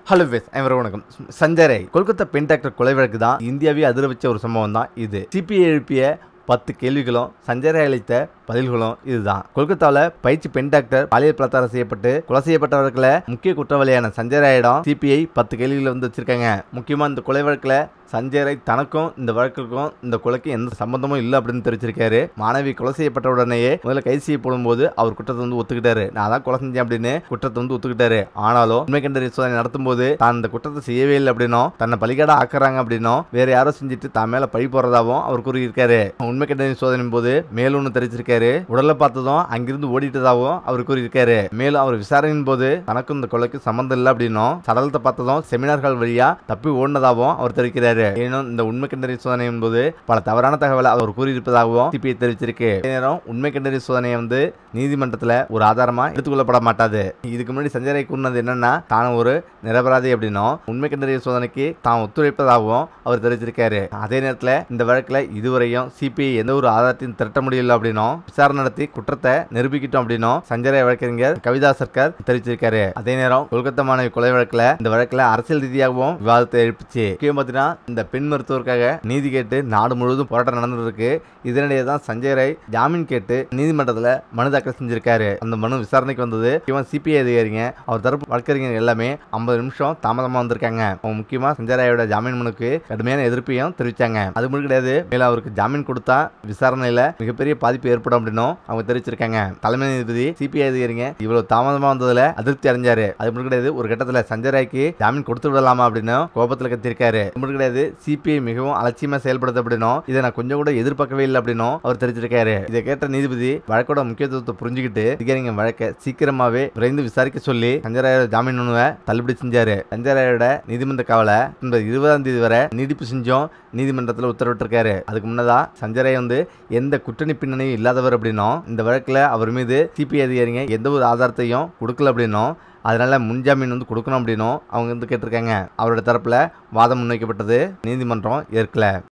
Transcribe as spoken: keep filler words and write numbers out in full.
Hello விஸ் ஐவர வணக்கம். சஞ்சய் ராய் கொல்கத்தா பெண் doctor கொலை வழக்கு தான் இந்தியாவே அதிர வச்ச ஒரு சம்பவம் தான் இது. சிபிஐ எழுப்பிய பத்து கேள்விகளும் சஞ்சய் ராய் அளித்த பதில்களும் இதுதான். கொல்கத்தாவில் பயிற்சி பெண் டாக்டர் பாலியல் பலாத்காரம் செய்யப்பட்டு கொலை செய்யப்பட்டவர்களை முக்கிய குற்றவாளியான சஞ்சய் ராயிடம் சிபிஐ பத்து கேள்விகளை வந்து வச்சிருக்காங்க. முக்கியமாக இந்த கொலை வழக்கில் சஞ்சய் ராய் தனக்கும் இந்த வழக்குக்கும் இந்த கொலைக்கும் எந்த சம்பந்தமும் இல்லை அப்படின்னு தெரிவிச்சிருக்காரு. மாணவி கொலை செய்யப்பட்ட உடனேயே முதல்ல கைது செய்யப்படும் போது அவர் குற்றத்தை வந்து ஒத்துக்கிட்டாரு. நான் தான் கொலை செஞ்சேன் அப்படின்னு குற்றத்தை வந்து ஒத்துக்கிட்டாரு. ஆனாலும் உண்மை கண்டறிய சோதனை நடத்தும் போது தான் இந்த குற்றத்தை செய்யவே இல்லை அப்படின்னும் தன்னை பலிகாடா ஆக்குறாங்க அப்படின்னும் வேற யாரோ செஞ்சுட்டு தான் மேல பழி போறதாவும் அவர் கூறியிருக்காரு. உண்மை கண்டறிய சோதனை போது மேலும் ஒன்று தெரிவிச்சிருக்காரு. உடலை பார்த்ததும் அங்கிருந்து ஓடிட்டதாகவும் அவர் கூறியிருக்காரு. மேலும் அவர் விசாரணையின் போது தனக்கும் இந்த கொலைக்கு சம்பந்தம் இல்லை அப்படின்னும் சடலத்தை பார்த்ததும் செமினார்கள் வழியா தப்பி ஓடினதாகவும் அவர் தெரிவிக்கிறாரு. ஏனும் இந்த உண்மை கண்டறிய சோதனை என்பது பல தவறான தகவலை அவர் கூறியிருப்பதாகவும் சிபிஐ தெரிவிச்சிருக்கு. நேரம் உண்மை கண்டறிய சோதனையை வந்து நீதிமன்றத்தில் ஒரு ஆதாரமா எடுத்துக்கொள்ளப்பட மாட்டாது. இதுக்கு முன்னாடி சஞ்சய் ராய் கூறினது என்னன்னா தான் ஒரு நிரபராதி அப்படின்னும் உண்மை கண்டறிய சோதனைக்கு தான் ஒத்துழைப்பதாகவும் அவர் தெரிவிச்சிருக்காரு. அதே நேரத்தில் இந்த வழக்கில் இதுவரையும் சிபிஐ எந்த ஒரு ஆதாரத்தையும் திரட்ட முடியல அப்படின்னும் விசாரணை நடத்தி குற்றத்தை நிரூபிக்கிட்டோம் அப்படின்னும் சஞ்சய் ராய் வழக்கறிஞர் கவிதா சர்க்கார் தெரிவிச்சிருக்காரு. அதே நேரம் கொல்கத்தா மாணவி கொலை வழக்கில் இந்த வழக்கில் அரசியல் ரீதியாகவும் விவாதத்தை எழுப்பிச்சு. முக்கியம் பார்த்தீங்கன்னா இந்த பெண் மருத்துவருக்காக நீதி கேட்டு நாடு முழுவதும் போராட்டம் நடந்துட்டு இருக்கு. இதனிடையே தான் சஞ்சய் ராய் ஜாமீன் கேட்டு நீதிமன்றத்தில் மனு தாக்கல் செஞ்சிருக்காரு. அந்த மனு விசாரணைக்கு வந்தது இவன் சிபிஐ அதிகாரிங்க அவர் தரப்பு வழக்கறிஞர் எல்லாமே ஐம்பது நிமிஷம் தாமதமா வந்திருக்காங்க. அவங்க முக்கியமா சஞ்சய் ராயோட ஜாமீன் மனுக்கு கடுமையான எதிர்ப்பையும் தெரிவிச்சாங்க. அது மட்டும் கிடையாது, மேல அவருக்கு ஜாமீன் கொடுத்தா விசாரணையில மிகப்பெரிய பாதிப்பு ஏற்படும் அப்படின்னும் அவங்க தெரிவிச்சிருக்காங்க. தலைமை நீதிபதி சிபிஐ அதிகாரிங்க இவ்வளவு தாமதமா வந்ததுல அதிருப்தி அடைஞ்சாரு. அது மட்டும் கிடையாது, ஒரு கட்டத்துல சஞ்சய் ராய்க்கு ஜாமீன் கொடுத்து விடலாமா அப்படின்னு கோபத்துல கத்திருக்காரு. அது மட்டும் கிடையாது, சிபிஐ மிகவும் அலட்சியமா செயல்படுது அப்படின்னும் இதை நான் கொஞ்சம் கூட எதிர்பார்க்கவே இல்லை அப்படின்னும் அவர் தெரிவிச்சிருக்காரு. இதை கேட்ட நீதிபதி வழக்கோட முக்கியத்துவத்தை புரிஞ்சுக்கிட்டு அதிகாரிங்க வழக்கை சீக்கிரமாவே விரைந்து விசாரிக்க சொல்லி சஞ்சய் ராயோட ஜாமீன் மனுவை தள்ளுபடி செஞ்சாரு. சஞ்சய் ராயோட நீதிமன்ற காவலை இந்த இருபதாம் தேதி வரை நீடிப்பு செஞ்சோம் நீதிமன்றத்தில் உத்தரவிட்டிருக்காரு. அதுக்கு முன்னதா சஞ்சய் ராய் வந்து எந்த குற்றணி பின்னணியும் இல்லாதவர் அப்படின்னும் இந்த வழக்கில் அவர் மீது சிபிஐ அதிகாரிங்க எந்த ஒரு ஆதாரத்தையும் கொடுக்கல அப்படின்னும் அதனால முன்ஜாமீன் வந்து கொடுக்கணும் அப்படின்னும் அவங்க வந்து கேட்டிருக்காங்க. அவரோட தரப்புல வாதம் முன்வைக்கப்பட்டது நீதிமன்றம் ஏற்கல.